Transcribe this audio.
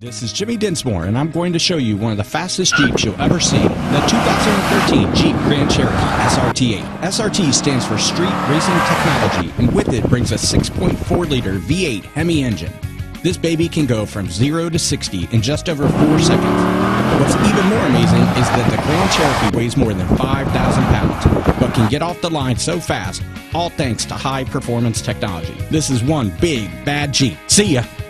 This is Jimmy Dinsmore, and I'm going to show you one of the fastest Jeeps you'll ever see, the 2013 Jeep Grand Cherokee SRT8. SRT stands for Street Racing Technology, and with it brings a 6.4-liter V8 Hemi engine. This baby can go from 0 to 60 in just over 4 seconds. What's even more amazing is that the Grand Cherokee weighs more than 5,000 pounds, but can get off the line so fast, all thanks to high-performance technology. This is one big, bad Jeep. See ya!